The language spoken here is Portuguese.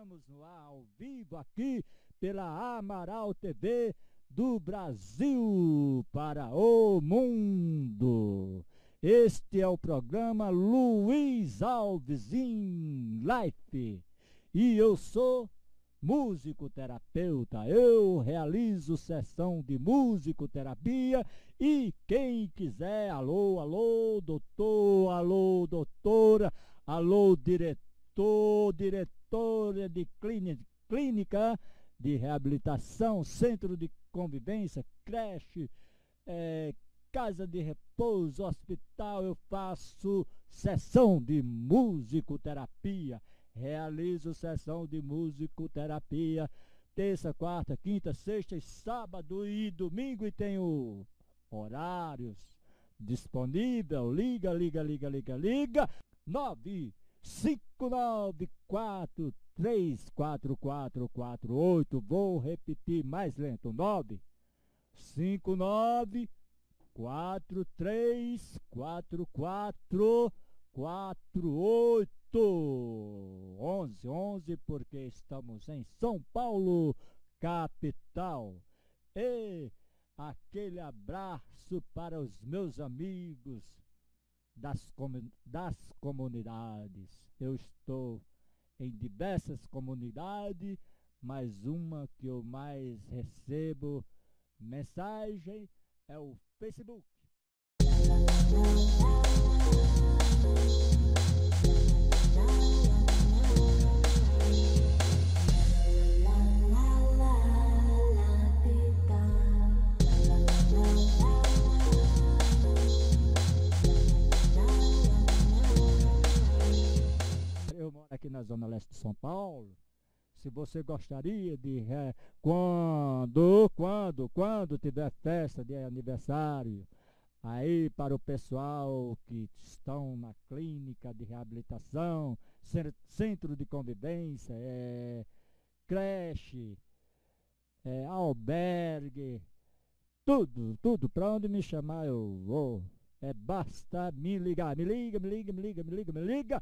Estamos no ar, ao vivo, aqui pela Amaral TV do Brasil para o mundo. Este é o programa Luiz Alves in Life e eu sou musicoterapeuta. Eu realizo sessão de musicoterapia e quem quiser, alô doutor, alô doutora, alô diretora de clínica de reabilitação, centro de convivência, creche, casa de repouso, hospital. Eu faço sessão de musicoterapia, realizo sessão de musicoterapia terça, quarta, quinta, sexta e sábado e domingo, e tenho horários disponíveis. Liga 959434448. Vou repetir mais lento: 959434448. 11 porque estamos em São Paulo, capital. E aquele abraço para os meus amigos das comunidades. Eu estou em diversas comunidades, mas uma que eu mais recebo mensagem é o Facebook. Eu moro aqui na zona leste de São Paulo. Se você gostaria de quando tiver festa de aniversário aí para o pessoal que estão na clínica de reabilitação, centro de convivência, creche, albergue, tudo, para onde me chamar eu vou. Basta me ligar, me liga.